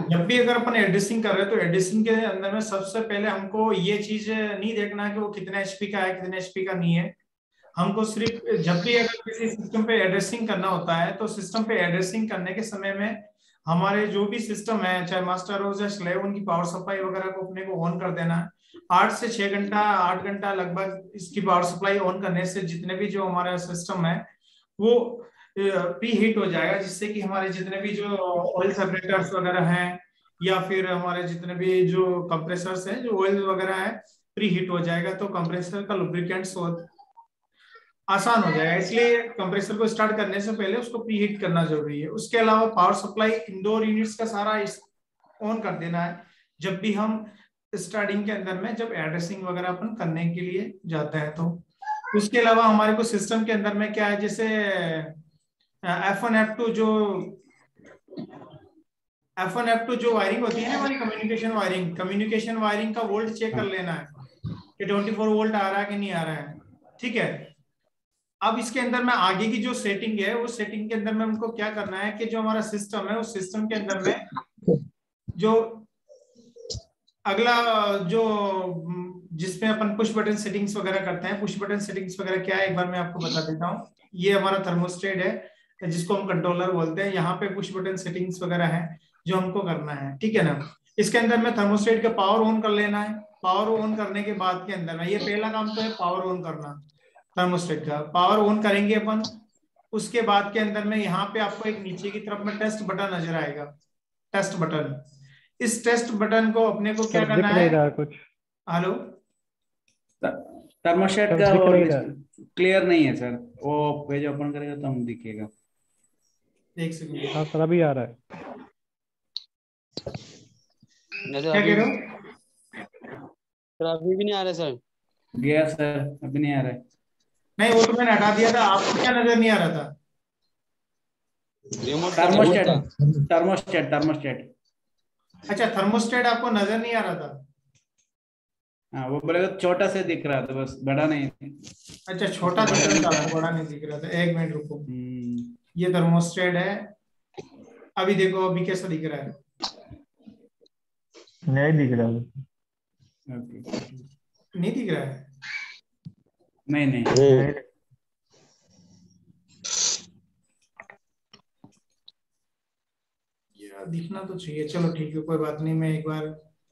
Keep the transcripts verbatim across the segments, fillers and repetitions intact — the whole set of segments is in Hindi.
जब भी अगर अपन एड्रेसिंग कर रहे हैं तो एड्रेसिंग के अंदर में सबसे पहले हमको ये चीज नहीं देखना है कि वो कितने एचपी का है कितने एचपी का नहीं है। हमको सिर्फ जब भी अगर किसी सिस्टम पे एड्रेसिंग करना होता है तो सिस्टम पे एड्रेसिंग करने के समय में हमारे जो भी सिस्टम है चाहे मास्टर हो चाहे स्लेव उनकी पावर सप्लाई वगैरह को अपने को ऑन कर देना है। आठ से छह घंटा आठ घंटा लगभग इसकी पावर सप्लाई ऑन करने से जितने भी जो हमारा सिस्टम है वो प्री हीट हो जाएगा, जिससे कि हमारे जितने भी जो ऑयल सेपरेटर्स वगैरह हैं या फिर हमारे जितने भी जो कंप्रेसर्स हैं जो ऑयल वगैरह है प्री हीट हो जाएगा, तो कंप्रेसर का लुब्रिकेंट्स आसान हो जाएगा। इसलिए कंप्रेसर को स्टार्ट करने से पहले उसको प्री हीट करना जरूरी है। उसके अलावा पावर सप्लाई इंडोर यूनिट्स का सारा ऑन कर देना है जब भी हम स्टार्टिंग के अंदर में जब एड्रेसिंग वगैरह अपन करने के लिए जाते हैं। तो उसके अलावा हमारे को सिस्टम के अंदर में क्या है, जैसे एफ वन एफ टू जो एफ वन एफ टू जो वायरिंग होती है ना हमारी कम्युनिकेशन वायरिंग कम्युनिकेशन वायरिंग का वोल्ट चेक कर लेना है कि चौबीस वोल्ट आ रहा है कि नहीं आ रहा है। ठीक है, अब इसके अंदर में आगे की जो सेटिंग है उस सेटिंग के अंदर में हमको क्या करना है कि जो हमारा सिस्टम है उस सिस्टम के अंदर में जो अगला जो जिसमें अपन पुश बटन सेटिंग्स वगैरह करते हैं, पुश बटन सेटिंग्स वगैरह क्या है एक बार मैं आपको बता देता हूँ। ये हमारा थर्मोस्टेट है जिसको हम कंट्रोलर बोलते हैं। यहाँ पे पुश बटन सेटिंग्स वगैरह है जो हमको करना है, ठीक है ना। इसके अंदर में थर्मोस्टेट का पावर ऑन कर लेना है। पावर ऑन करने के बाद के अंदर में ये पहला काम तो है पावर ऑन करना, थर्मोस्टेट का पावर ऑन करेंगे अपन। उसके बाद के अंदर में यहाँ पे आपको एक नीचे की तरफ में टेस्ट बटन नजर आएगा, टेस्ट बटन। इस टेस्ट बटन को अपने को क्या करना है, कुछ हेलो थर्मोस्टेट का वो क्लियर नहीं है सर, वो पेज ओपन करेगा तो हम दिखेगा। एक सेकंड, हाँ सर अभी आ रहा है। क्या कह रहे हो सर? अभी भी नहीं आ रहा सर। गया सर, अभी नहीं आ रहा है। नहीं वो तो मैंने हटा दिया था, आपको क्या नजर नहीं आ रहा था? थर्मोस्टेट थर्मोस्टेट थर्मोस्टेट अच्छा थर्मोस्टेट आपको नजर नहीं आ रहा था? हाँ वो बोलेगा छोटा से दिख रहा था बस, बड़ा नहीं। अच्छा छोटा दिख रहा था, बड़ा नहीं दिख रहा था। एक मिनट रुको, ये थर्मोस्टेट है। अभी देखो अभी कैसा दिख रहा है? नहीं दिख रहा है। नहीं दिख रहा है? नहीं नहीं यार दिखना तो चाहिए। चलो ठीक है कोई बात नहीं, मैं एक बार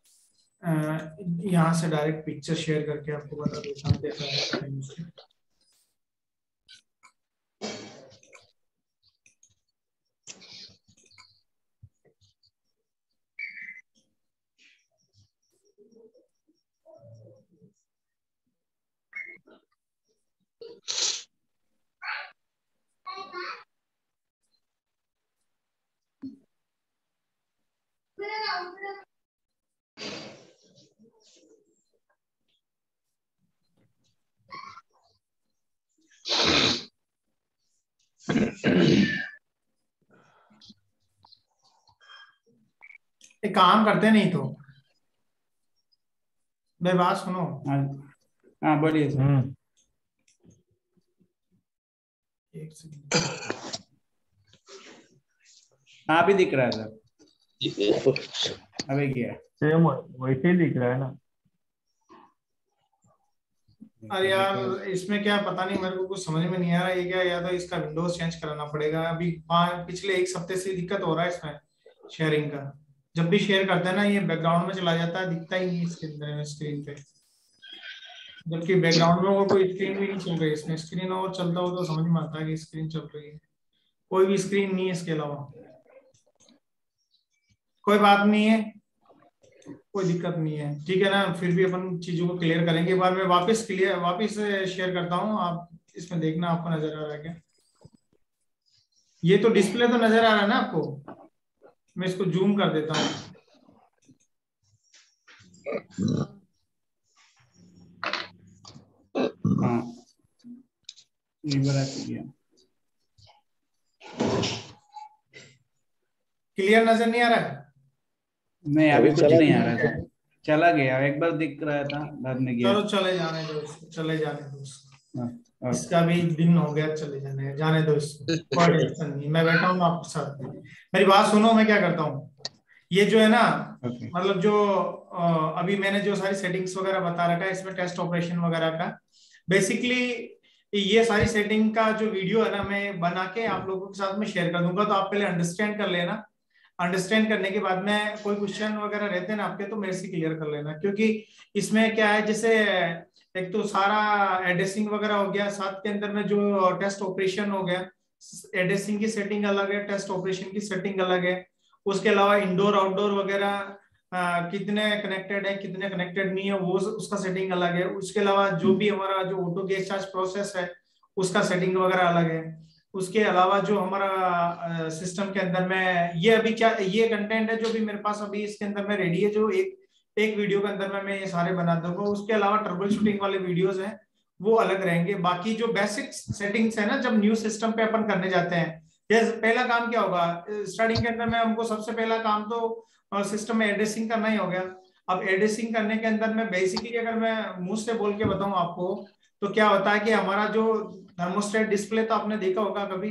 यहाँ से डायरेक्ट पिक्चर शेयर करके आपको बता देता हूँ कैसा है। एक काम करते नहीं तो मेरी बात सुनो। हाँ बोलिए सर। एक सेकंड, हाँ भी दिख रहा है सर, अभी गया सेम वैसे ही दिख रहा है ना। अरे यार इसमें क्या पता नहीं, मेरे को कुछ समझ में नहीं आ रहा है। ये क्या, या तो इसका विंडोज चेंज कराना पड़ेगा। अभी पिछले एक हफ्ते से दिक्कत हो रहा है इसमें शेयरिंग का। जब भी शेयर करते हैं ना ये बैकग्राउंड में चला जाता है, दिखता ही नहीं इसके अंदर स्क्रीन पे, जबकि बैकग्राउंड में वो कोई स्क्रीन भी नहीं चल रही। इसमें स्क्रीन और चलता हो तो समझ में आता है कि स्क्रीन चल रही है, कोई भी स्क्रीन नहीं है इसके अलावा। कोई बात नहीं है, कोई दिक्कत नहीं है, ठीक है ना। फिर भी अपन चीजों को क्लियर करेंगे। एक बार मैं वापस क्लियर वापस शेयर करता हूँ, आप इसमें देखना आपको नजर आ रहा है क्या। ये तो डिस्प्ले तो नजर आ रहा है ना आपको। मैं इसको जूम कर देता हूँ। हाँ क्लियर नजर नहीं आ रहा है? नहीं अभी कुछ नहीं आ रहा है, चला गया। एक बार दिख रहा था बाद में गया। चलो चले जाने दो इसको, चले जाने दो इसको। इसका भी दिन हो गया, चले जाने जाने दो इसको, कोई टेंशन नहीं। मैं बैठा हूँ आपके साथ, मेरी बात सुनो। मैं क्या करता हूँ, ये जो है ना Okay. मतलब जो अ, अभी मैंने जो सारी सेटिंग्स वगैरह बता रखा है इसमें टेस्ट ऑपरेशन वगैरह का, बेसिकली ये सारी सेटिंग का जो वीडियो है ना मैं बना के आप लोगों के साथ में शेयर कर दूंगा, तो आप पहले अंडरस्टैंड कर लेना। अंडरस्टैंड करने के बाद में कोई क्वेश्चन वगैरह रहते हैं ना आपके, तो मेरे से क्लियर कर लेना, क्योंकि इसमें क्या है, जैसे एक तो सारा एड्रेसिंग वगैरह हो गया, साथ के अंदर में जो टेस्ट ऑपरेशन हो गया, एड्रेसिंग की सेटिंग अलग है, टेस्ट ऑपरेशन की सेटिंग अलग है। उसके अलावा इंडोर आउटडोर वगैरह आ, कितने कनेक्टेड है कितने कनेक्टेड नहीं है वो उसका सेटिंग अलग है। उसके अलावा जो भी हमारा जो ऑटो गैस चार्ज प्रोसेस है उसका सेटिंग वगैरह अलग है। उसके अलावा जो हमारा सिस्टम के अंदर में ये अभी क्या ये कंटेंट है जो भी मेरे पास अभी इसके अंदर में रेडी है, जो एक एक वीडियो के अंदर में मैं ये सारे बना दूंगा। उसके अलावा ट्रबल शूटिंग वाले वीडियोस हैं वो अलग रहेंगे। बाकी जो बेसिक सेटिंग्स है ना, जब न्यू सिस्टम पे अपन करने जाते हैं, जैसे पहला काम क्या होगा स्टार्टिंग के अंदर में, हमको सबसे पहला काम तो सिस्टम में एड्रेसिंग करना ही हो गया। अब एड्रेसिंग करने के अंदर में बेसिकली अगर मैं मुंह से बोल के बताऊं आपको, तो क्या होता है कि हमारा जो थर्मोस्टेट डिस्प्ले तो आपने देखा होगा कभी,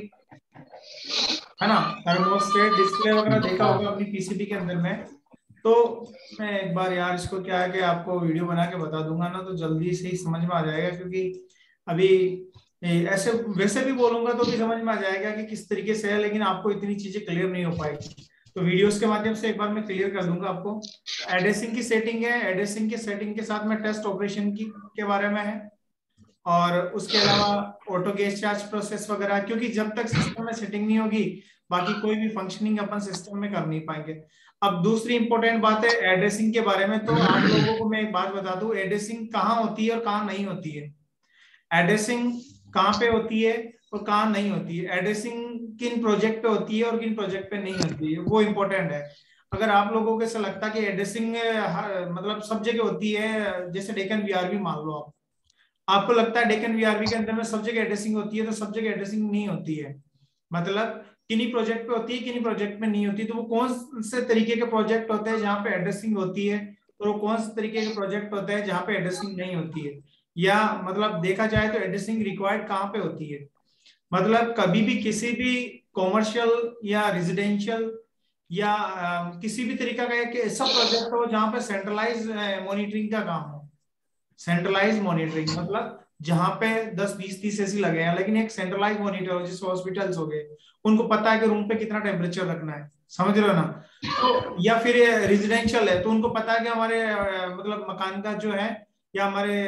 है ना, थर्मोस्टेट डिस्प्ले वगैरह देखा होगा अपनी पीसीबी के अंदर में। तो मैं एक बार यार इसको क्या है कि आपको वीडियो बना के बता दूंगा ना, तो जल्दी से ही समझ में आ जाएगा, क्योंकि अभी ऐसे वैसे भी बोलूंगा तो भी समझ में आ जाएगा कि किस तरीके से है, लेकिन आपको इतनी चीजें क्लियर नहीं हो पाएगी। तो वीडियोस के माध्यम से एक बार मैं क्लियर कर दूंगा आपको। एड्रेसिंग की सेटिंग है, एड्रेसिंग की सेटिंग के साथ में टेस्ट ऑपरेशन की के बारे में है, और उसके अलावा ऑटो गैस चार्ज प्रोसेस वगैरह, क्योंकि जब तक सिस्टम में सेटिंग नहीं होगी बाकी कोई भी फंक्शनिंग अपन सिस्टम में कर नहीं पाएंगे। अब दूसरी इंपॉर्टेंट बात है एड्रेसिंग के बारे में। तो आप लोगों को मैं एक बात बता दूं, एड्रेसिंग कहाँ होती है और कहाँ नहीं होती है। एड्रेसिंग कहाँ पे होती है और कहाँ नहीं होती है, एड्रेसिंग किन प्रोजेक्ट पे होती है और किन प्रोजेक्ट पे नहीं होती है, वो इंपॉर्टेंट है। अगर आप लोगों को ऐसा लगता है कि एड्रेसिंग मतलब सब जगह होती है, जैसे डेक्कन वीआरवी मान लो आप, आपको लगता है डेक्कन वीआरवी के अंदर में सब जगह एड्रेसिंग होती है, तो सब जगह एड्रेसिंग नहीं होती है। मतलब किन्हीं प्रोजेक्ट पे होती है किन्हीं प्रोजेक्ट में नहीं होती। तो वो कौन से तरीके के प्रोजेक्ट होते हैं जहाँ पे एड्रेसिंग होती है, और वो कौन से तरीके के प्रोजेक्ट होते हैं जहाँ पे एड्रेसिंग नहीं होती है, या मतलब देखा जाए तो एड्रेसिंग रिक्वायर्ड कहाँ पे होती है। मतलब कभी भी किसी भी कॉमर्शियल या रेजिडेंशियल या आ, किसी भी तरीका का एक ऐसा प्रोजेक्ट हो जहाँ पे सेंट्रलाइज मॉनिटरिंग का काम हो। सेंट्रलाइज मॉनिटरिंग मतलब जहां पे दस बीस तीस एसी लगे हैं, लेकिन एक सेंट्रलाइज मॉनिटर हो, जैसे हॉस्पिटल्स हो गए, उनको पता है कि रूम पे कितना टेम्परेचर रखना है, समझ रहे हो ना। तो या फिर रेजिडेंशियल है तो उनको पता है कि हमारे मतलब मकान का जो है या हमारे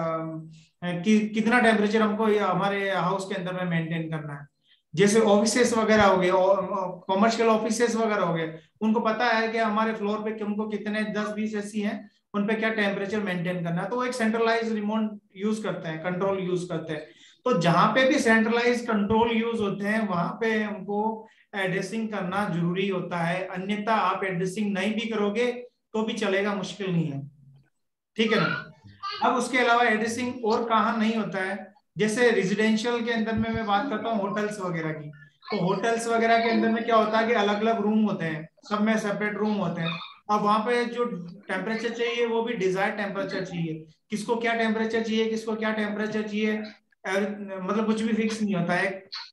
कि, कितना टेम्परेचर हमको हमारे हाउस के अंदर में मेंटेन करना है। जैसे ऑफिसेस वगैरह हो गए, कॉमर्शियल ऑफिसेस वगैरह हो गए, उनको पता है कि हमारे फ्लोर पे हमको कितने दस बीस एसी हैं, उन पे क्या टेम्परेचर मेंटेन करना है। तो वो एक सेंट्रलाइज रिमोट यूज करते हैं, कंट्रोल यूज करते हैं। तो जहां पे भी सेंट्रलाइज कंट्रोल यूज होते हैं वहां पे हमको एड्रेसिंग करना जरूरी होता है, अन्यथा आप एड्रेसिंग नहीं भी करोगे तो भी चलेगा, मुश्किल नहीं है, ठीक है ना। अब उसके अलावा एड्रेसिंग और कहाँ नहीं होता है, जैसे रेजिडेंशियल के अंदर में मैं बात करता हूँ होटल्स वगैरह की। तो होटल्स वगैरह के अंदर में क्या होता है कि अलग अलग रूम होते हैं, सब में सेपरेट रूम होते हैं। अब वहां पे जो टेम्परेचर चाहिए वो भी डिजायर्ड टेम्परेचर चाहिए, किसको क्या टेम्परेचर चाहिए किसको क्या टेम्परेचर चाहिए, मतलब कुछ भी फिक्स नहीं होता है।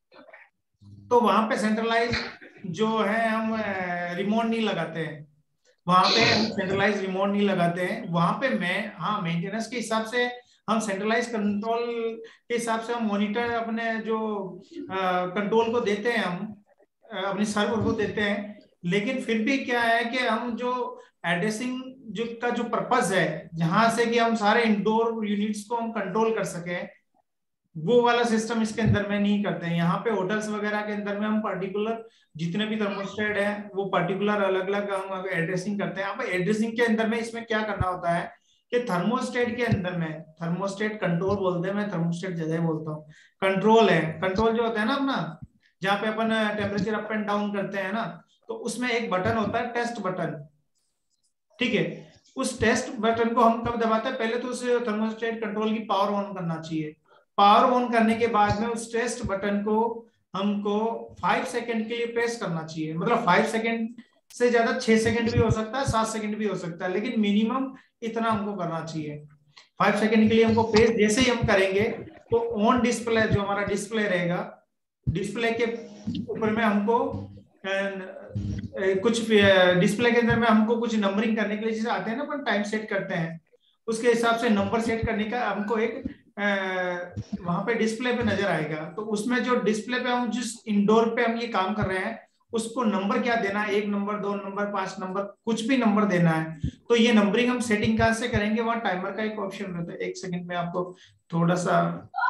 तो वहां पे सेंट्रलाइज जो है हम रिमोट नहीं लगाते हैं, वहां पे हम सेंट्रलाइज रिमोट नहीं लगाते हैं। वहां पे मैं हाँ मेंटेनेंस के हिसाब से हम सेंट्रलाइज कंट्रोल के हिसाब से हम मॉनिटर अपने जो कंट्रोल को देते हैं, हम अपने सर्वर को देते हैं। लेकिन फिर भी क्या है कि हम जो एड्रेसिंग जो का जो पर्पस है जहां से कि हम सारे इंडोर यूनिट्स को हम कंट्रोल कर सके, वो वाला सिस्टम इसके अंदर में नहीं करते हैं। यहाँ पे होटल्स वगैरह के अंदर में हम पर्टिकुलर जितने भी थर्मोस्टेट है वो पर्टिकुलर अलग अलग हम एड्रेसिंग करते हैं। अब एड्रेसिंग के अंदर में इसमें क्या करना होता है कि थर्मोस्टेट के अंदर में, थर्मोस्टेट कंट्रोल बोलते हैं, मैं थर्मोस्टेट ज्यादा बोलता हूँ, कंट्रोल है। कंट्रोल जो होता है ना अपना, जहाँ पे अपन टेम्परेचर अप एंड डाउन करते हैं ना, तो उसमें एक बटन होता है टेस्ट बटन, ठीक है। उस टेस्ट बटन को हम कब दबाते हैं, पहले तो उस थर्मोस्टेट कंट्रोल की पावर ऑन करना चाहिए। पावर ऑन करने के बाद में उस टेस्ट बटन को हमको फाइव सेकंड के लिए प्रेस करना चाहिए। मतलब फाइव सेकंड से ज्यादा छह सेकंड भी हो सकता है, सात सेकंड भी हो सकता है, लेकिन मिनिमम इतना हमको करना चाहिए। फाइव सेकंड के लिए हमको प्रेस जैसे ही हम करेंगे तो ऑन डिस्प्ले जो हमारा डिस्प्ले रहेगा, डिस्प्ले के ऊपर में हमको कुछ डिस्प्ले के अंदर में हमको कुछ नंबरिंग करने के लिए जैसे आते हैं ना, अपन टाइम सेट करते हैं, उसके हिसाब से नंबर सेट करने का हमको एक वहां पे डिस्प्ले पे नजर आएगा। तो उसमें जो डिस्प्ले पे हम जिस इंडोर पे हम ये काम कर रहे हैं उसको नंबर क्या देना है, एक नंबर, दो नंबर, पांच नंबर, कुछ भी नंबर देना है। तो ये नंबरिंग हम सेटिंग कहां से करेंगे, वहां टाइमर का एक ऑप्शन रहता है। एक सेकंड में आपको थोड़ा सा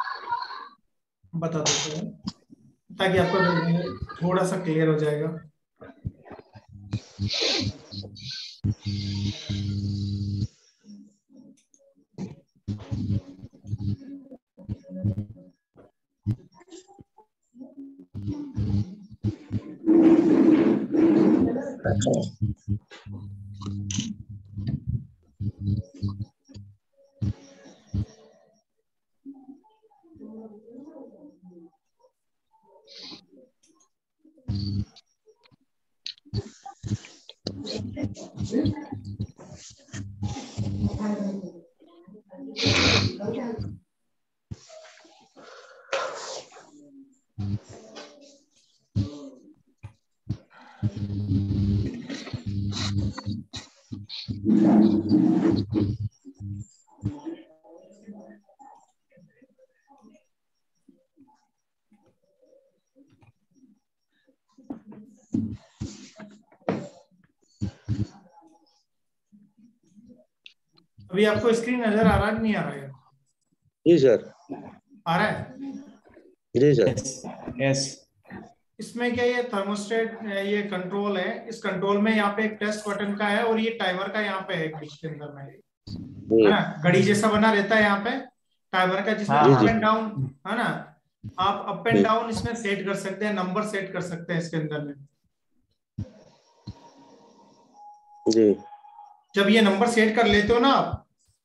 बता देता हूँ ताकि आपको थोड़ा सा क्लियर हो जाएगा। अभी आपको स्क्रीन नजर आ रहा है नहीं आ रहा है? जी सर, आ रहा है। जी सर। यस। इसमें क्या, ये थर्मोस्टेट, ये कंट्रोल है। इस कंट्रोल में यहाँ पे एक टेस्ट बटन का है और ये टाइमर का यहाँ पे है बीच के अंदर में, है ना, घड़ी जैसा बना रहता है यहाँ पे टाइमर का, जिसमें अप एंड डाउन, है ना, आप अप एंड डाउन इसमें सेट कर सकते हैं, नंबर सेट कर सकते हैं इसके अंदर में जी। जब ये नंबर सेट कर लेते हो ना आप,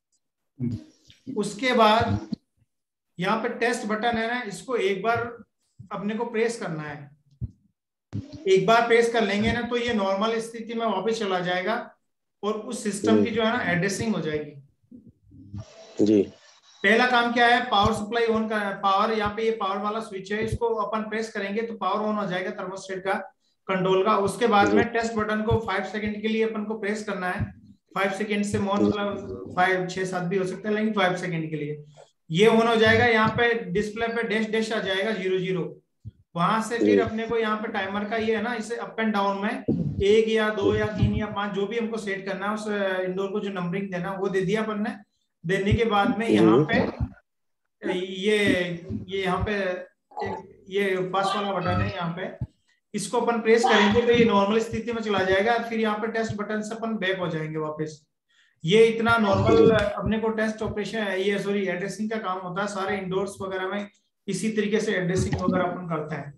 उसके बाद यहाँ पे टेस्ट बटन है ना, इसको एक बार अपने को प्रेस करना है। एक बार प्रेस कर लेंगे ना तो ये नॉर्मल स्थिति में वापस चला जाएगा और उस सिस्टम की जो है ना एड्रेसिंग हो जाएगी। जी। पहला काम क्या है, पावर सप्लाई ऑन का, पावर यहाँ पे ये पावर वाला स्विच है, इसको अपन प्रेस करेंगे तो पावर ऑन हो जाएगा थर्मोस्टेट का, कंट्रोल का। उसके बाद में टेस्ट बटन को फाइव सेकंड के लिए अपन को प्रेस करना है। फाइव सेकंड से मोर मतलब फाइव छह सात भी हो सकता है, लेकिन फाइव सेकंड के लिए ये ऑन हो जाएगा। यहाँ पे डिस्प्ले पे डैश डैश आ जाएगा जीरो जीरो। वहां से फिर अपने को यहाँ पे टाइमर का ये है ना, इसे अप एंड डाउन में एक या दो या तीन या पांच जो भी हमको सेट करना है, उस इंडोर को जो नंबरिंग देना वो दे दिया अपन ने। देने के बाद में यहाँ पे ये ये यहाँ पे ये पास वाला बटन है, यहाँ पे इसको अपन प्रेस करेंगे तो ये नॉर्मल स्थिति में चला जाएगा। फिर यहाँ पे टेस्ट बटन से अपन बैक हो जाएंगे वापस। ये इतना नॉर्मल अपने को टेस्ट ऑपरेशन ये सॉरी एड्रेसिंग का काम होता है। सारे इंडोर्स वगैरह में इसी तरीके से एड्रेसिंग वगैरह अपन करते हैं।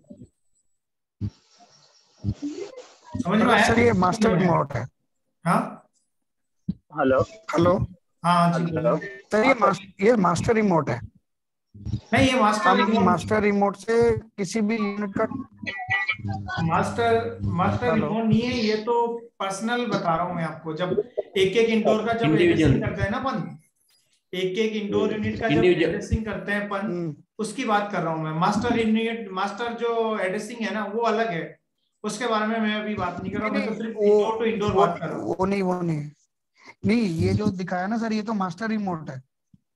समझ में आया? सर ये मास्टर रिमोट है। हाँ हेलो हेलो हाँ जी हेलो सर, ये मास्टर ये मास्टर रिमोट है। नहीं, ये मास्टर रिमोट मास्टर रिमोट से किसी भी यूनिट का मास्टर मास्टर रिमोट नहीं है, ये तो पर्सनल बता रहा हूँ मैं आपको। जब एक एक इंडोर का जब एड्रेसिंग करते हैं ना अपन, एक एक इंडोर यूनिट का जब एड्रेसिंग करते हैं अपन, उसकी बात कर रहा हूँ मैं। मास्टर यूनिट मास्टर जो एड्रेसिंग है ना वो अलग है, उसके बारे में मैं अभी बात नहीं कर रहा हूँ। मैं तो सिर्फ इंडोर टू इंडोर बात कर रहा हूँ। वो नहीं वो नहीं नहीं ये जो दिखाया ना सर, ये तो मास्टर रिमोट है।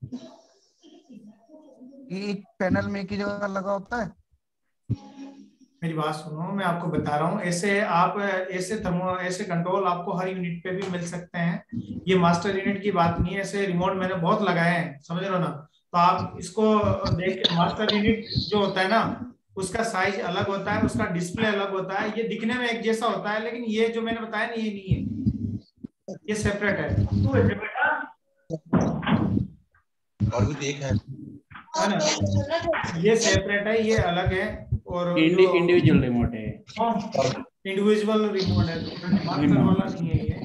ये एक पैनल में की जगह लगा होता है। मेरी बात सुनो, मैं आपको बता रहा हूँ। ऐसे आप ऐसे थर्मो ऐसे कंट्रोल आपको हर यूनिट पे भी मिल सकते हैं। ये मास्टर यूनिट की बात नहीं है। ऐसे रिमोट मैंने बहुत लगाए हैं, समझ रहे हो ना। तो आप इसको देख, मास्टर यूनिट जो होता है ना उसका साइज अलग होता है, उसका डिस्प्ले अलग होता है। ये दिखने में एक जैसा होता है, लेकिन ये जो मैंने बताया ना ये नहीं है, ये सेपरेट है। और भी देख है ना, ये सेपरेट है, ये अलग है। और इंडिविजुअल रिमोट है, इंडिविजुअल रिमोट है, मास्टर वाला नहीं है ये।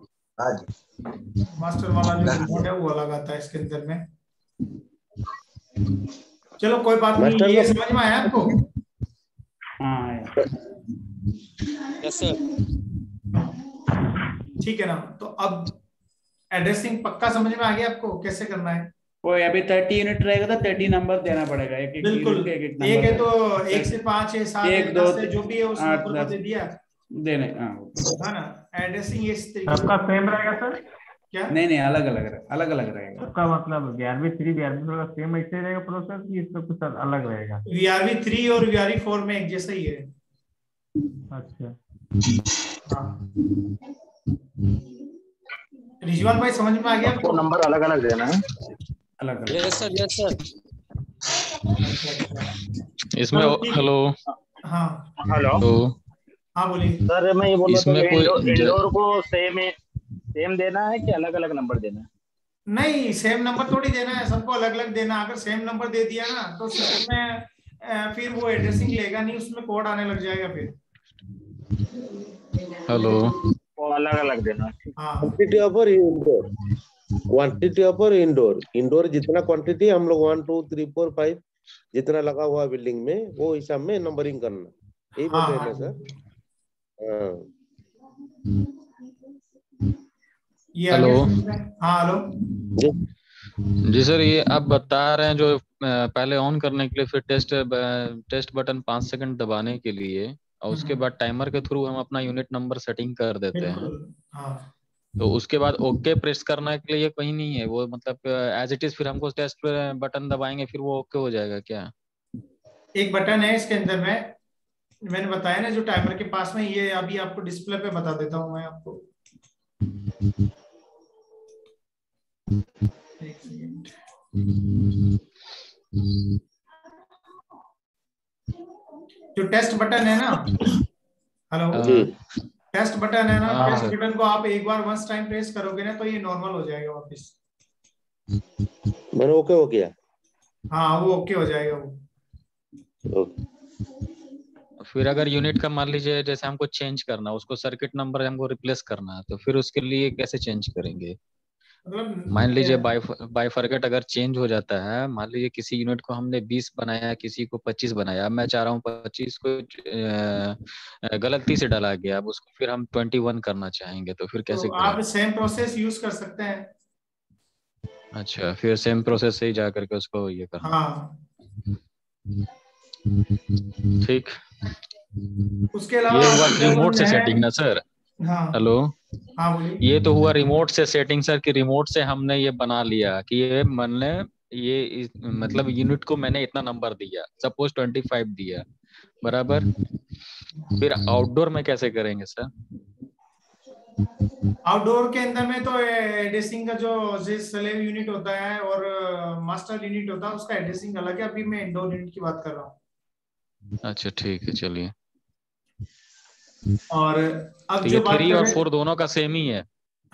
मास्टर वाला जो रिमोट है वो अलग आता है इसके अंदर में। चलो कोई बात नहीं, ये समझ में आया आपको? हाँ यस सर। ठीक है ना। तो अब एड्रेसिंग पक्का समझ में आ गया आपको कैसे करना है? वो अभी थर्टी यूनिट रहेगा तो थर्टी नंबर देना पड़ेगा, एक एक बिल्कुल, यूनिट के एक एक एक है नंबर तो एक से पांच है, सात एक है, दो दस है, जो भी है उस आठ नंबर को दस दे दिया देने। हाँ है ना। एड्रेसिंग इस तरीके से सबका सेम रहेगा सर? क्या नहीं नहीं अलग अलग रहे, अलग अलग रहेगा। सबका मतलब ग्यारहवीं थ्री ग्यारहवीं फोर का सेम ऐसे ही रहेगा प्रोसेस कि इसमें कुछ अलग रहेगा? वीआरवी थ्री और वीआरवी फोर में एक जैसा ही है। अच्छा, हाँ रिजवान भाई समझ में आ गया आपको? नंबर अलग अलग देना है। अलग अलग यस सर, यस सर। इसमें चलो, ठीक है। हेलो हाँ हेलो तो हाँ बोलिए। सर, मैं ये बोल रहा था इसमें कि कोई इंडोर, ज- इंडोर को सेम सेम देना है कि अलग अलग नंबर देना है? नहीं, सेम नंबर थोड़ी देना है, सबको अलग अलग देना। अगर सेम नंबर दे दिया ना तो सिस्टम में अ, फिर वो एड्रेसिंग लेगा नहीं, उसमें कोड आने लग जाएगा फिर। हेलो वो अलग अलग देना है, ठीक। हाँ quantity of indoor, quantity of indoor, indoor जितना क्वांटिटी हम लोग one two three four five जितना लगा हुआ बिल्डिंग में वो हिसाब में नंबरिंग करना, यही बोल हाँ रहे हैं ना हाँ सर? हाँ ये हेलो। आगे। हाँ हेलो। जी जी सर, ये आप बता रहे हैं जो अ, पहले ऑन करने के लिए फिर टेस्ट टेस्ट बटन पाँच सेकंड दबाने के लिए और उसके हम्म, बाद टाइमर के थ्रू हम अपना यूनिट नंबर सेटिंग कर देते हैं, बिल्कुल हाँ। तो उसके बाद ओके प्रेस करने के लिए कहीं नहीं है वो, मतलब एज इट इज फिर हमको टेस्ट बटन दबाएंगे फिर वो ओके हो जाएगा क्या? एक बटन है इसके अंदर में, मैंने बताया ना जो टाइमर के पास में, ये अभी आपको डिस्प्ले पे बता देता हूँ मैं आपको। एक सेकंड। जो टेस्ट बटन है ना, हेलो, जी टेस्ट बटन है ना, हाँ, टेस्ट हाँ। बटन को आप एक बार वंस टाइम प्रेस करोगे ना तो ये नॉर्मल हो जाएगा वापस। मैंने ओके हो गया। हाँ वो ओके हो जाएगा वो। ओके फिर अगर यूनिट का मान लीजिए जैसे हमको चेंज करना, उसको सर्किट नंबर हमको रिप्लेस करना है, तो फिर उसके लिए कैसे चेंज करेंगे? मतलब मान लीजिए बाय बायफरकेट अगर चेंज हो जाता है, मान लीजिए किसी यूनिट को हमने बीस बनाया, किसी को पच्चीस बनाया, अब मैं चाह रहा हूँ पच्चीस को अ, गलती से डाला गया, अब उसको फिर हम ट्वेंटी वन करना चाहेंगे, तो फिर कैसे तो आप करेंगे? सेम प्रोसेस यूज कर सकते हैं। अच्छा, फिर सेम प्रोसेस से ही जा करके उसको ये करना। हाँ ठीक। उसके अलावा ये हुआ आप जब रिमोट से नया, सेटिंग ना सर? हाँ हेलो, हाँ बोलिए। ये तो हुआ रिमोट से सेटिंग सर, कि रिमोट से हमने ये बना लिया कि ये मैंने ये इस, मतलब यूनिट को मैंने इतना नंबर दिया, सपोज ट्वेंटी फाइव दिया, बराबर। फिर आउटडोर में कैसे करेंगे सर? आउटडोर के अंदर में तो एड्रेसिंग का जो स्लेव यूनिट होता है और मास्टर यूनिट होता है उसका एड्रेसिंग अलग है। अभी मैं इंडोर यूनिट की बात कर रहा हूँ। अच्छा ठीक है, चलिए। और अब तो जो ये बात थ्री और करें, फोर दोनों का सेम ही है?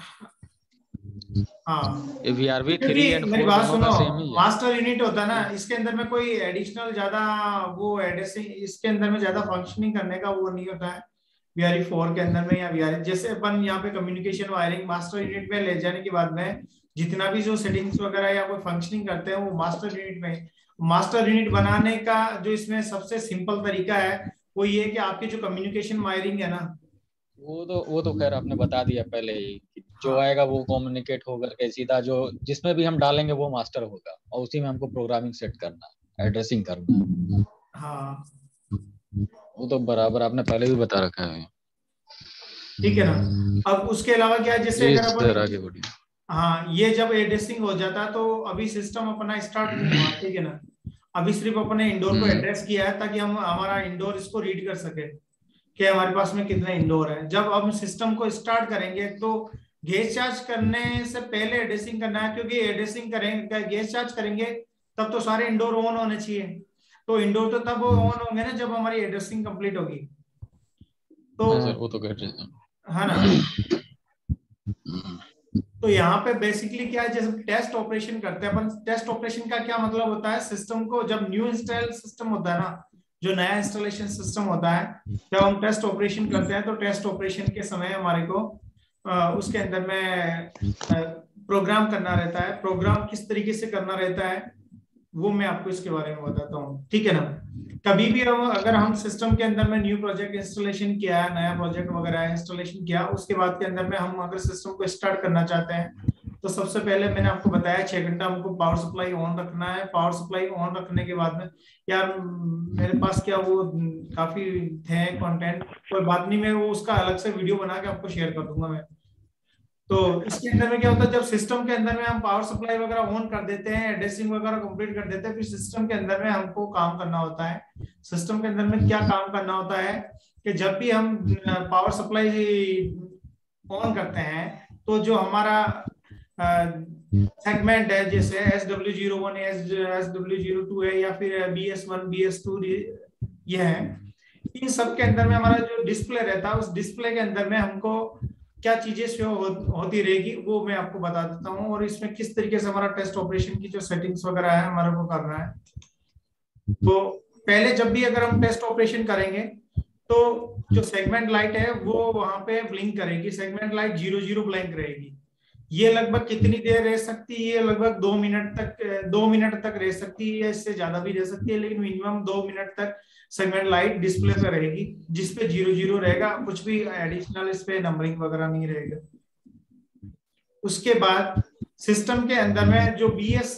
हाँ वी आर वी क्योंकि थ्री एंड मेरी फोर बात दोनों सुनो, का सेम ही है? मास्टर यूनिट होता है ना, इसके अंदर में कोई एडिशनल ज्यादा वो एड्रेसिंग, इसके अंदर में ज्यादा फंक्शनिंग करने का वो नहीं होता है। वीआरई फोर के अंदर में या वीआरई जैसे अपन यहाँ पे कम्युनिकेशन वायरिंग मास्टर यूनिट में ले जाने के बाद में जितना भी जो सेटिंग्स वगैरह या कोई फंक्शनिंग करते हैं वो मास्टर यूनिट में। मास्टर यूनिट बनाने का जो इसमें सबसे सिंपल तरीका है वो ये कि आपकी जो कम्युनिकेशन वायरिंग है ना, वो तो वो तो खैर आपने बता दिया पहले ही कि जो हाँ आएगा वो कम्युनिकेट होकर के सीधा जो जिसमें भी हम डालेंगे वो मास्टर होगा, और उसी में हमको प्रोग्रामिंग सेट करना है, एड्रेसिंग करना है। हाँ वो तो बराबर आपने पहले भी बता रखा है। ठीक है ना। अब उसके अलावा क्या है, जैसे जी अगर सर, अपन, आगे बढ़िए। हाँ ये जब एड्रेसिंग हो जाता है तो अभी सिस्टम अपना स्टार्ट नहीं हुआ, ठीक है ना। अभी सिर्फ अपने इंडोर को हम्म एड्रेस किया है ताकि हम हमारा इंडोर इसको रीड कर सके कि हमारे पास में कितने इंडोर है। जब हम सिस्टम को स्टार्ट करेंगे तो गेस चार्ज करने से पहले एड्रेसिंग करना है, क्योंकि एड्रेसिंग करेंगे गेस चार्ज करेंगे तब तो सारे इंडोर ऑन होने चाहिए। तो इंडोर तो तब ऑन होंगे ना जब हमारी एड्रेसिंग कंप्लीट होगी, तो हाँ सर, वो तो कर रहे है ना। हैं। तो यहाँ पे बेसिकली क्या है, जैसे टेस्ट ऑपरेशन करते हैं अपन। टेस्ट ऑपरेशन का क्या मतलब होता है, सिस्टम को जब न्यू इंस्टॉल सिस्टम होता है ना, जो नया इंस्टॉलेशन सिस्टम होता है, जब हम टेस्ट ऑपरेशन करते हैं तो टेस्ट ऑपरेशन के समय हमारे को आ, उसके अंदर में प्रोग्राम करना रहता है। प्रोग्राम किस तरीके से करना रहता है वो मैं आपको इसके बारे में बताता हूँ, ठीक है ना। कभी भी हम अगर हम सिस्टम के अंदर में न्यू प्रोजेक्ट इंस्टॉलेशन किया है, नया प्रोजेक्ट वगैरह इंस्टॉलेशन किया, उसके बाद के अंदर में हम अगर सिस्टम को स्टार्ट करना चाहते हैं तो सबसे पहले मैंने आपको बताया छह घंटा हमको पावर सप्लाई ऑन रखना है। पावर सप्लाई ऑन रखने के बाद में यार मेरे पास क्या वो काफी थे कंटेंट, कोई बात नहीं, मैं वो उसका अलग से वीडियो बना के आपको शेयर कर दूंगा मैं। तो इसके अंदर में क्या होता है, जब सिस्टम के अंदर में हम पावर सप्लाई वगैरह ऑन कर देते हैं, एड्रेसिंग वगैरह कंप्लीट कर देते हैं, फिर सिस्टम के अंदर में हमको काम करना होता है। सिस्टम के अंदर में क्या काम करना होता है कि जब भी हम पावर सप्लाई ऑन करते हैं तो जो हमारा सेगमेंट है, जैसे S W zero one S W zero two है या फिर B S one B S two ये है, इन सब के अंदर में हमारा जो डिस्प्ले रहता है, उस डिस्प्ले के अंदर में हमको क्या चीजें शो हो, होती रहेगी वो मैं आपको बता देता हूँ, और इसमें किस तरीके से हमारा टेस्ट ऑपरेशन की जो सेटिंग्स वगैरह है हमारे को करना है। तो पहले जब भी अगर हम टेस्ट ऑपरेशन करेंगे तो जो सेगमेंट लाइट है वो वहां पे ब्लिंक करेगी, segment light zero zero blink रहेगी। ये लगभग कितनी देर रह सकती है, ये लगभग दो मिनट तक दो मिनट तक रह सकती है, इससे ज्यादा भी रह सकती है, लेकिन मिनिमम दो मिनट तक सेगमेंट लाइट डिस्प्ले पे रहेगी, जिसपे जीरो जीरो रहेगा, कुछ भी एडिशनल इस पे नंबरिंग वगैरह नहीं रहेगा। उसके बाद सिस्टम के अंदर में जो B S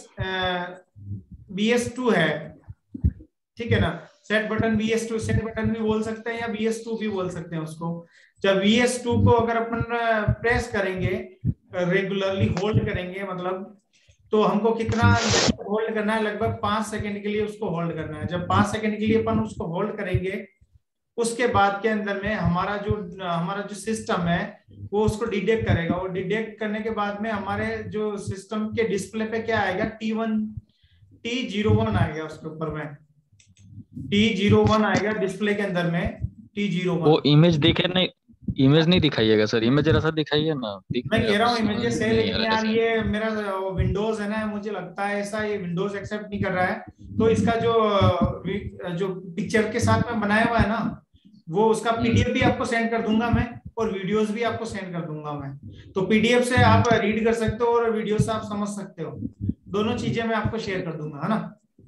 B S two है, ठीक है ना, set button B S two, set button भी बोल सकते हैं या बी एस टू भी बोल सकते हैं उसको। जब बी एस टू को अगर अपन प्रेस करेंगे, रेगुलरली होल्ड करेंगे, मतलब तो हमको कितना होल्ड करना है, लगभग पांच सेकंड के लिए उसको होल्ड करना है। जब पांच सेकंड के लिए अपन उसको होल्ड करेंगे, उसके बाद के अंदर में हमारा जो हमारा जो सिस्टम है वो उसको डिटेक्ट करेगा, और डिटेक्ट करने के बाद में हमारे जो सिस्टम के डिस्प्ले पे क्या आएगा, T one T zero one आएगा, उसके ऊपर में टी जीरो वन आएगा डिस्प्ले के अंदर में, टी जीरो वन। वो इमेज देखे नहीं, इमेज नहीं दिखाइएगा सर, इमेज जरा सा दिखाइए ना। मैं कह रहा हूँ इमेजेस है, लेकिन यार ये मेरा विंडोज है ना, मुझे लगता है ऐसा ये विंडोज एक्सेप्ट नहीं कर रहा है, तो इसका जो जो पिक्चर के साथ में बनाया हुआ है ना, वो उसका पीडीएफ भी आपको सेंड कर दूंगा मैं, और वीडियोस भी आपको सेंड कर दूंगा मैं। तो पीडीएफ से आप रीड कर सकते हो और वीडियो से आप समझ सकते हो, दोनों चीजें मैं आपको शेयर कर दूंगा, है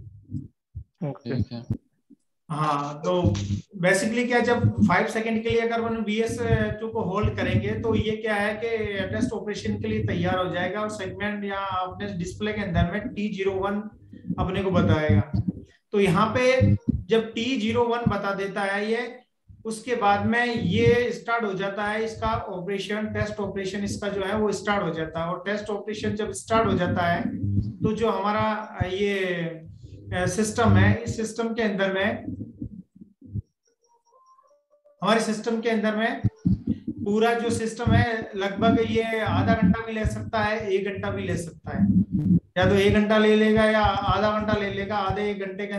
ना। ओके। हाँ, तो बेसिकली क्या, जब फाइव सेकंड के लिए अगर हम बी एस टू को होल्ड करेंगे तो ये क्या है कि टेस्ट ऑपरेशन के लिए तैयार हो जाएगा, और सेगमेंट या अपने डिस्प्ले के अंदर में टी जीरो वन अपने को बताएगा। तो यहाँ पे जब टी जीरो वन बता देता है ये, उसके बाद में ये स्टार्ट हो जाता है इसका ऑपरेशन, टेस्ट ऑपरेशन इसका जो है वो स्टार्ट हो जाता है। और टेस्ट ऑपरेशन जब स्टार्ट हो जाता है तो जो हमारा ये सिस्टम है, इस सिस्टम के अंदर में हमारे सिस्टम के अंदर में पूरा जो सिस्टम है लगभग ये आधा घंटा भी ले सकता है, एक घंटा भी ले सकता है, या तो एक घंटा ले लेगा या आधा घंटा ले लेगा। आधे एक घंटे के